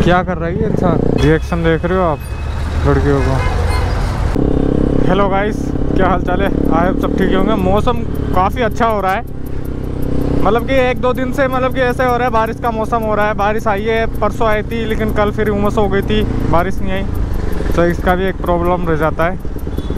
क्या कर रही है इंसान? रिएक्शन देख रहे हो आप लड़कियों का। हेलो गाइस, क्या हाल चाल है? आए सब ठीक होंगे। मौसम काफ़ी अच्छा हो रहा है, मतलब कि एक दो दिन से मतलब कि ऐसे हो रहा है, बारिश का मौसम हो रहा है। बारिश आई है, परसों आई थी, लेकिन कल फिर उमस हो गई थी, बारिश नहीं आई, तो इसका भी एक प्रॉब्लम रह जाता है।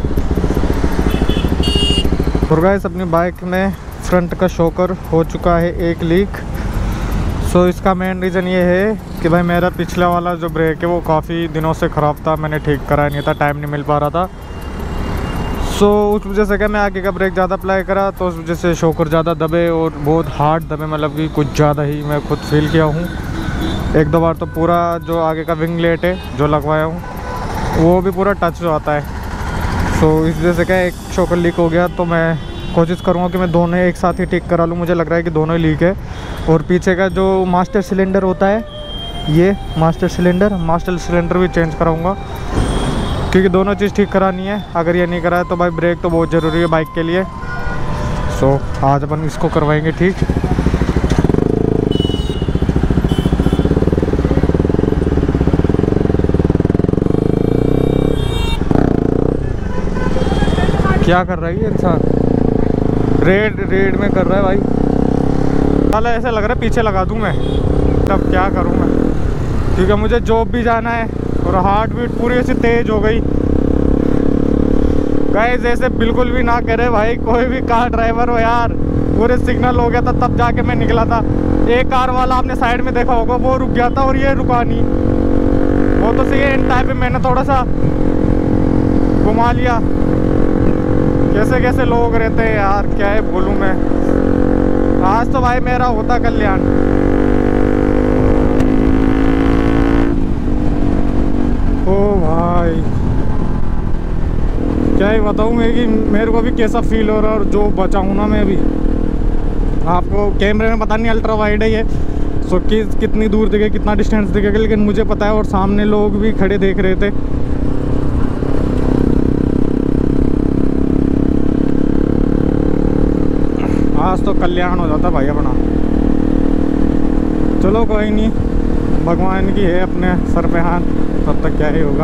और गाइस, अपनी बाइक में फ्रंट का शॉकर हो चुका है एक लीक। सो इसका मेन रीज़न ये है कि भाई मेरा पिछला वाला जो ब्रेक है वो काफ़ी दिनों से ख़राब था, मैंने ठीक कराया नहीं था, टाइम नहीं मिल पा रहा था। सो उस वजह से क्या मैं आगे का ब्रेक ज़्यादा अप्लाई करा, तो उस वजह से शॉकर ज़्यादा दबे और बहुत हार्ड दबे, मतलब कि कुछ ज़्यादा ही मैं खुद फील किया हूँ। एक दो बार तो पूरा जो आगे का विंग लेट है जो लगवाया हूँ वो भी पूरा टच हो आता है। सो इस वजह से क्या एक शॉकर लीक हो गया, तो मैं कोशिश करूँगा कि मैं दोनों एक साथ ही ठीक करा लूँ। मुझे लग रहा है कि दोनों ही लीक है। और पीछे का जो मास्टर सिलेंडर होता है, ये मास्टर सिलेंडर भी चेंज कराऊँगा, क्योंकि दोनों चीज़ ठीक करानी है। अगर ये नहीं करा है तो भाई ब्रेक तो बहुत ज़रूरी है बाइक के लिए। सो आज अपन इसको करवाएंगे ठीक। क्या कर रही है इंसान? रेड में कर रहा है भाई। साला ऐसा लग रहा है पीछे लगा दूं मैं, तब क्या करूं मैं, क्योंकि मुझे जॉब भी जाना है और हार्ट बीट पूरी ऐसी तेज़ हो गई। गाइस ऐसे बिल्कुल भी ना करे भाई, कोई भी कार ड्राइवर हो यार। पूरे सिग्नल हो गया था तब जाके मैं निकला था। एक कार वाला आपने साइड में देखा होगा, वो रुक गया था और ये रुका नहीं। वो तो सही है, इन टाइम पे मैंने थोड़ा सा घुमा लिया। कैसे कैसे लोग रहते हैं यार, क्या है बोलूँ मैं। आज तो भाई मेरा होता कल्याण। ओ भाई क्या ही बताऊँ मैं कि मेरे को भी कैसा फील हो रहा है। और जो बचा हूँ ना मैं अभी, आपको कैमरे में पता नहीं, अल्ट्रा वाइड है ये, सो कितनी दूर दिखे, कितना डिस्टेंस दिखेगा, लेकिन मुझे पता है और सामने लोग भी खड़े देख रहे थे। आज तो कल्याण हो जाता भाई अपना। चलो कोई नहीं, भगवान की है अपने सर पे हाथ, तब तक क्या ही होगा।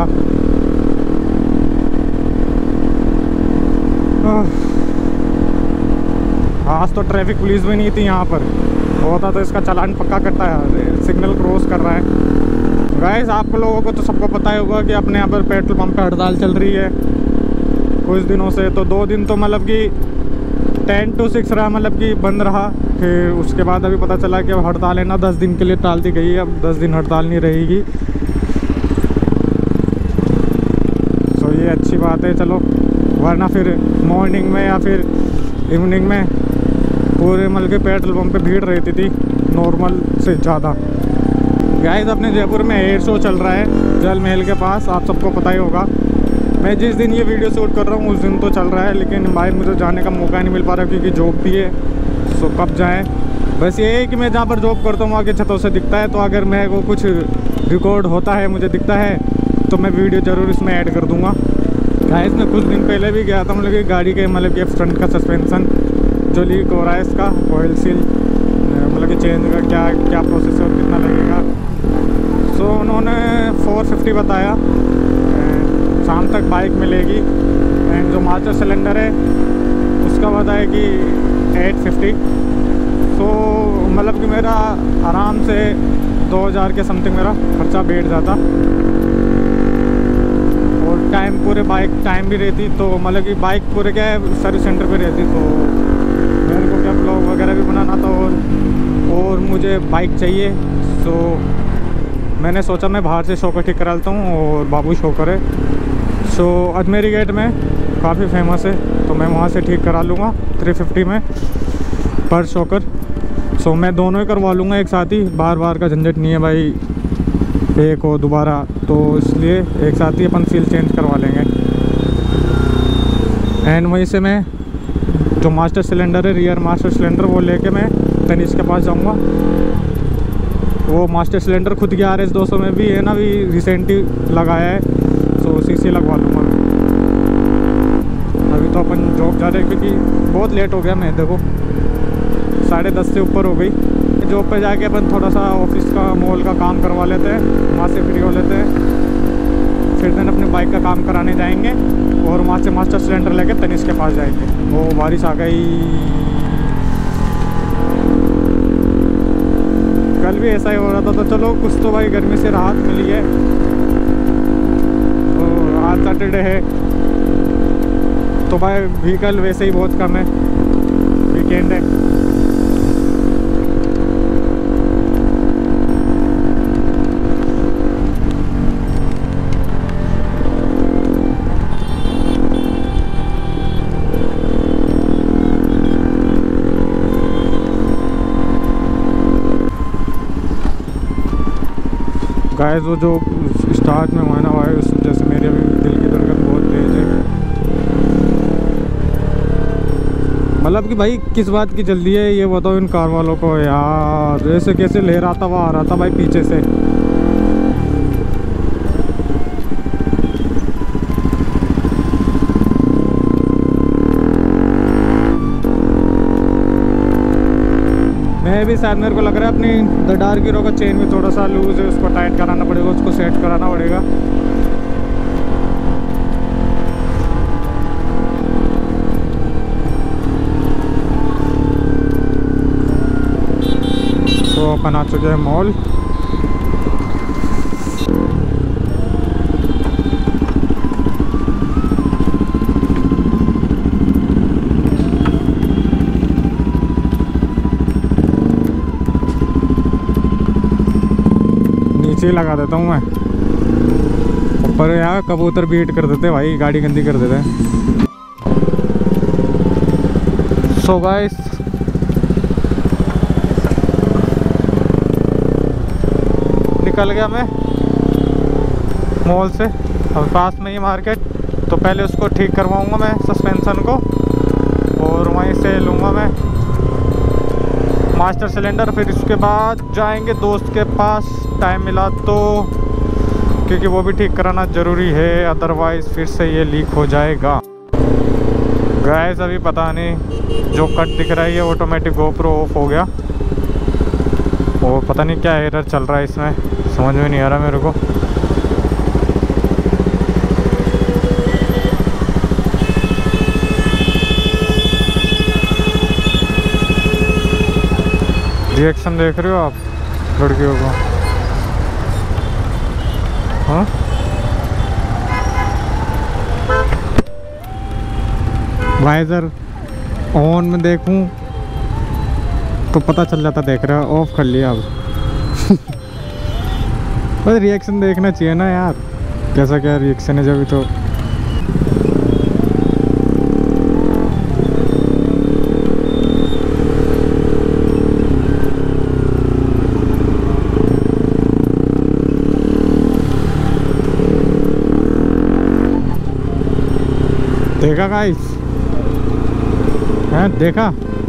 आज तो ट्रैफिक पुलिस भी नहीं थी यहाँ पर, होता तो इसका चालान पक्का करता है। सिग्नल क्रॉस कर रहा है। गाइस आप लोगों को तो सबको पता ही होगा कि अपने यहाँ पर पेट्रोल पंप पे हड़ताल चल रही है कुछ दिनों से। तो 2 दिन तो मतलब कि 10 to 6 रहा, मतलब कि बंद रहा। फिर उसके बाद अभी पता चला कि अब हड़ताल है ना, 10 दिन के लिए टाल दी गई है। अब 10 दिन हड़ताल नहीं रहेगी, तो ये अच्छी बात है। चलो, वरना फिर मॉर्निंग में या फिर इवनिंग में पूरे मतलब के पेट्रोल पंप पे भीड़ रहती थी नॉर्मल से ज़्यादा। गाइस अपने जयपुर में एयर शो चल रहा है जल महल के पास, आप सबको पता ही होगा। मैं जिस दिन ये वीडियो शूट कर रहा हूँ उस दिन तो चल रहा है, लेकिन भाई मुझे जाने का मौका नहीं मिल पा रहा क्योंकि जॉब भी है। सो कब जाएं? बस ये है कि मैं जहाँ पर जॉब करता हूँ वहाँ के छतों से दिखता है, तो अगर मेरे को कुछ रिकॉर्ड होता है, मुझे दिखता है, तो मैं वीडियो ज़रूर इसमें ऐड कर दूँगा। गाइस मैं कुछ दिन पहले भी गया था, मतलब कि गाड़ी के मतलब कि फ्रंट का सस्पेंसन जो लीक हो रहा है, इसका ऑयल सील मतलब कि चेंज का क्या प्रोसेस है और कितना लगेगा। सो उन्होंने 450 बताया, शाम तक बाइक मिलेगी। एंड जो मास्टर सिलेंडर है उसका बताया कि 850। सो मतलब कि मेरा आराम से 2000 के समथिंग मेरा खर्चा बैठ जाता। और टाइम पूरे बाइक टाइम भी रहती, तो मतलब कि बाइक पूरे क्या है सर्विस सेंटर पे रहती, तो मेरे को क्या ब्लॉग वगैरह भी बनाना था और मुझे बाइक चाहिए। सो मैंने सोचा मैं बाहर से शॉकर ठीक करा लेता हूँ, और बाबू शॉकर है सो अजमेरी गेट में काफ़ी फेमस है, तो मैं वहाँ से ठीक करा लूँगा 350 में पर शॉकर। सो मैं दोनों ही करवा लूँगा एक साथ ही, बार बार का झंझट नहीं है भाई एक हो दोबारा, तो इसलिए एक साथ ही अपन सील चेंज करवा लेंगे। एंड वहीं से मैं जो मास्टर सिलेंडर है, रियर मास्टर सिलेंडर, वो लेके मैं तनिष्क के पास जाऊँगा। वो मास्टर सिलेंडर खुद की RS 200 में भी है ना, भी रिसेंटली लगाया है, तो उसी से लगवा लूँगा मैं। अभी तो अपन जॉब जा रहे हैं क्योंकि बहुत लेट हो गया। मैं देखो 10:30 से ऊपर हो गई। जॉब पे जाके अपन थोड़ा सा ऑफिस का मॉल का काम करवा लेते हैं, वहाँ से फ्री हो लेते हैं। फिर दिन अपने बाइक का काम कराने जाएंगे और वहाँ से मास्टर सिलेंडर लेके तनिष्क के पास जाएंगे। वो बारिश आ गई। कल भी ऐसा ही हो रहा था, तो चलो कुछ तो भाई गर्मी से राहत मिली है। तो आज सैटरडे है तो भाई व्हीकल वैसे ही बहुत कम है, वीकेंड है। गाइस वो जो स्टार्ट में हुआ ना भाई, उस वजह से मेरी अभी दिल की धड़कन बहुत तेज है। मतलब कि भाई किस बात की जल्दी है ये बताओ इन कार वालों को यार। ऐसे कैसे ले रहा था, वो आ रहा था भाई पीछे से। मैं भी शायद, मेरे को लग रहा है अपनी दडार गिरो का चेन भी थोड़ा सा लूज है, उसको टाइट कराना पड़ेगा, उसको सेट कराना पड़ेगा। तो अपन आ चुके हैं मॉल। नीचे ही लगा देता हूँ मैं, ऊपर यहाँ कबूतर बीट कर देते भाई, गाड़ी गंदी कर देते। सो गाइस निकल गया मैं मॉल से। अब पास में ही मार्केट, तो पहले उसको ठीक करवाऊंगा मैं सस्पेंशन को, और वहीं से लूँगा मैं मास्टर सिलेंडर। फिर इसके बाद जाएंगे दोस्त के पास, टाइम मिला तो, क्योंकि वो भी ठीक कराना ज़रूरी है, अदरवाइज़ फिर से ये लीक हो जाएगा। गैस अभी पता नहीं जो कट दिख रहा है ये ऑटोमेटिक गोप्रो ऑफ हो गया, और पता नहीं क्या एरर चल रहा है इसमें, समझ में नहीं आ रहा मेरे को। रिएक्शन देख रहे हो आप लड़कियों को? हाँ वाइजर ऑन में देखूं तो पता चल जाता, देख रहे हो ऑफ कर लिया अब। बस रिएक्शन देखना चाहिए ना यार, कैसा क्या रिएक्शन है जब तो। देखा गाइस, हैं देखा?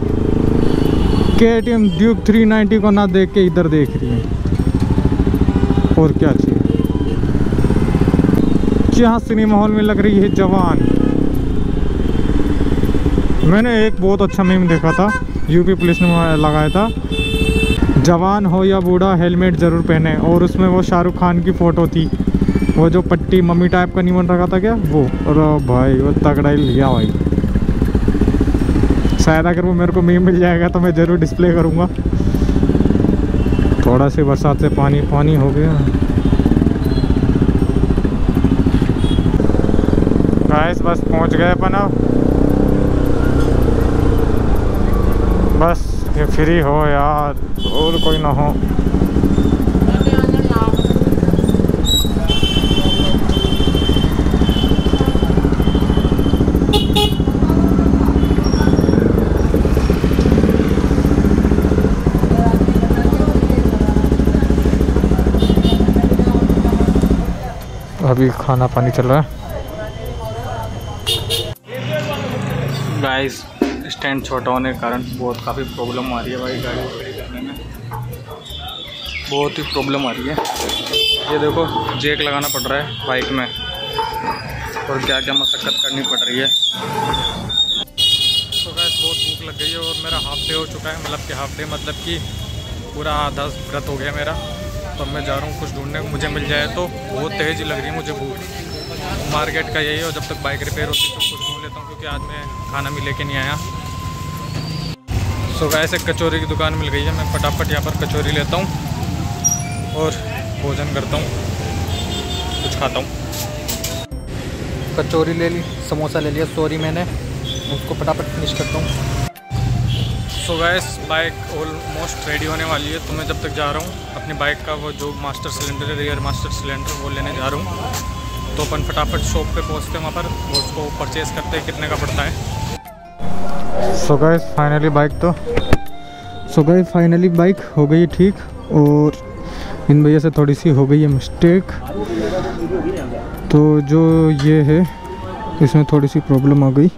KTM ड्यूक 390 को ना देख के इधर देख रही है, और क्या चाहिए? क्या सिनेमा हॉल में लग रही है जवान। मैंने एक बहुत अच्छा मीम देखा था, यूपी पुलिस ने लगाया था, जवान हो या बूढ़ा हेलमेट ज़रूर पहने, और उसमें वो शाहरुख खान की फ़ोटो थी, वो जो पट्टी मम्मी टाइप का नहीं बन रखा था क्या वो। अरे भाई वो तगड़ा ही लिया भाई। शायद अगर वो मेरे को मीम मिल जाएगा तो मैं ज़रूर डिस्प्ले करूँगा। थोड़ा सी बरसात से पानी पानी हो गया। गाइस बस पहुँच गए अपन अब, बस ये फ्री हो यार और कोई ना हो। अभी खाना पानी चल रहा है। गाइस स्टैंड छोटा होने के कारण काफ़ी प्रॉब्लम आ रही है भाई, गाड़ी खड़ी करने में बहुत ही प्रॉब्लम आ रही है। ये देखो जैक लगाना पड़ रहा है बाइक में, और क्या क्या मशक्क़त करनी पड़ रही है। तो गाइस बहुत भूख लग गई है, और मेरा हाफ डे हो चुका है, मतलब कि हाफ डे मतलब कि पूरा आधा व्रत हो गया मेरा। तो मैं जा रहा हूँ कुछ ढूंढने, मुझे मिल जाए तो। बहुत तेज़ लग रही है मुझे भूख। मार्केट का यही है, और जब तक बाइक रिपेयर होती है तो कुछ ढूंढ लेता हूँ, क्योंकि आज मैं खाना भी लेके नहीं आया। सो गाइस, एक कचौरी की दुकान मिल गई है। मैं फटाफट यहाँ पर कचौरी लेता हूँ और भोजन करता हूँ, कुछ खाता हूँ। कचौरी ले ली, समोसा ले लिया, सॉरी मैंने उसको फटाफट फिनिश करता हूँ। So guys, bike almost ready होने वाली है, तो मैं जब तक जा रहा हूँ अपनी बाइक का वो जो मास्टर सिलेंडर है, रियर मास्टर सिलेंडर, वो लेने जा रहा हूँ। तो अपन फटाफट शॉप पे पहुँचते हैं, वहाँ पर वो उसको परचेज़ करते हैं कितने का पड़ता है। सो गाइस, फाइनली बाइक हो गई ठीक, और इन भैया से थोड़ी सी हो गई है मिस्टेक। तो जो ये है इसमें थोड़ी सी प्रॉब्लम आ गई।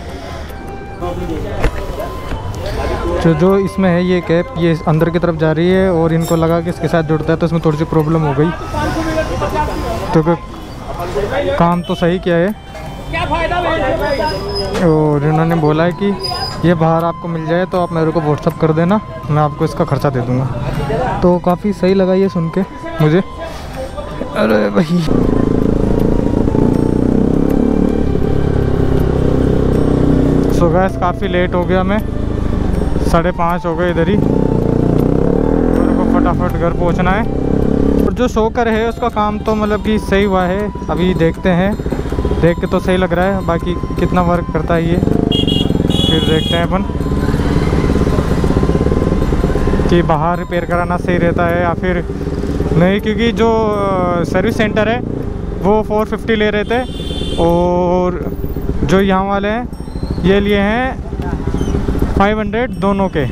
जो इसमें है ये कैप, ये अंदर की तरफ जा रही है और इनको लगा कि इसके साथ जुड़ता है, तो इसमें थोड़ी सी प्रॉब्लम हो गई। तो काम तो सही किया है, और इन्होंने बोला है कि ये बाहर आपको मिल जाए तो आप मेरे को व्हाट्सअप कर देना, मैं आपको इसका खर्चा दे दूँगा। तो काफ़ी सही लगा ये सुन के मुझे। अरे भाई, सो गाइस, काफ़ी लेट हो गया, मैं 5:30 हो गए इधर ही। मेरे को फटाफट घर पहुंचना है। और जो शोकर है उसका काम तो मतलब कि सही हुआ है, अभी देखते हैं, देख के तो सही लग रहा है, बाकी कितना वर्क करता है ये फिर देखते हैं अपन, कि बाहर रिपेयर कराना सही रहता है या फिर नहीं। क्योंकि जो सर्विस सेंटर है वो 450 ले रहे थे, और जो यहाँ वाले हैं ये लिए हैं 500 दोनों के।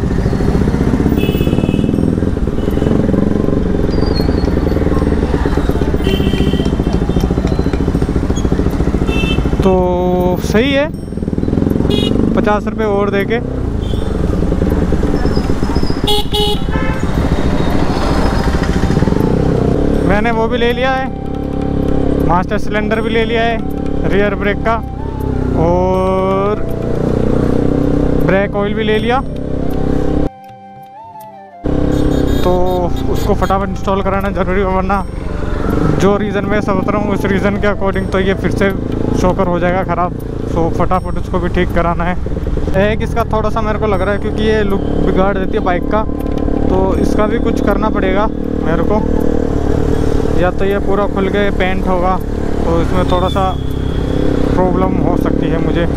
तो सही है, 50 रुपये और दे के। मैंने वो भी ले लिया है, मास्टर सिलेंडर भी ले लिया है, रियर ब्रेक का, और ब्रेक ऑयल भी ले लिया। तो उसको फटाफट इंस्टॉल कराना ज़रूरी है, वरना जो रीज़न मैं सोच रहा हूँ उस रीज़न के अकॉर्डिंग तो ये फिर से शॉकर हो जाएगा ख़राब। तो फटाफट उसको भी ठीक कराना है। एक इसका थोड़ा सा मेरे को लग रहा है, क्योंकि ये लुक बिगाड़ देती है बाइक का, तो इसका भी कुछ करना पड़ेगा मेरे को। या तो ये पूरा खुल के पेंट होगा, तो इसमें थोड़ा सा प्रॉब्लम हो सकती है मुझे,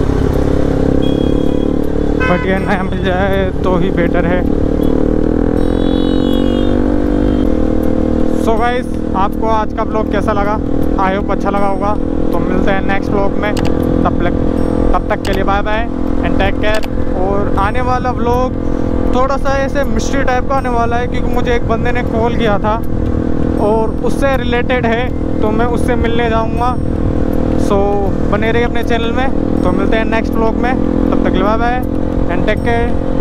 बट ये नया मिल जाए तो ही बेटर है। सो गाइस, आपको आज का ब्लॉग कैसा लगा? आई होप अच्छा लगा होगा। तो मिलते हैं नेक्स्ट ब्लॉग में, तब तक के लिए bye bye and take care. और आने वाला ब्लॉग थोड़ा सा ऐसे मिस्ट्री टाइप का आने वाला है, क्योंकि मुझे एक बंदे ने कॉल किया था और उससे रिलेटेड है, तो मैं उससे मिलने जाऊंगा। सो बने रहिए अपने चैनल में। तो मिलते हैं नेक्स्ट ब्लॉग में, तब तक bye bye and take care.